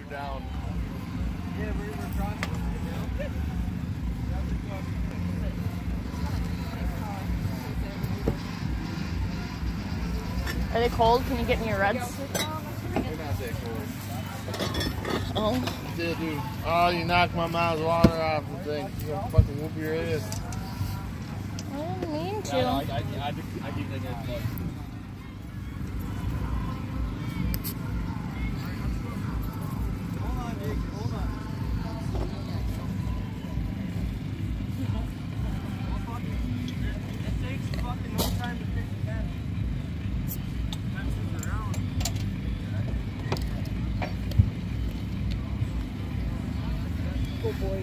down. Yeah, we're trying to get down. Are they cold? Can you get me a Reds? They're not that cold. Oh. Yeah, dude. Oh, you knocked my mom's water off the thing. You're gonna fucking whoop your ass. I didn't mean to. Yeah, I keep thinking it's like... Hold on, Jake. Hold on. It takes fucking no time to fix the fence. Fences around. Go, boys.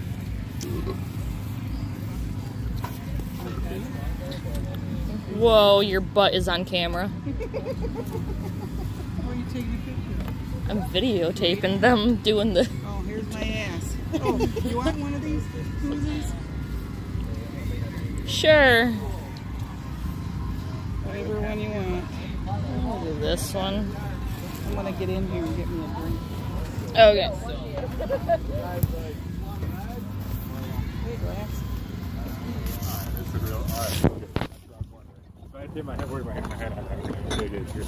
Whoa, your butt is on camera. Why are you taking a picture? I'm videotaping them doing the... Oh, here's my ass. Oh, you want one of these? Two of these? Sure. Whatever one you want. I'll do this one. I'm gonna get in here and get me a drink. Okay. Hey, glass. This is real. Alright. I did my head. Where's my head? There it is here.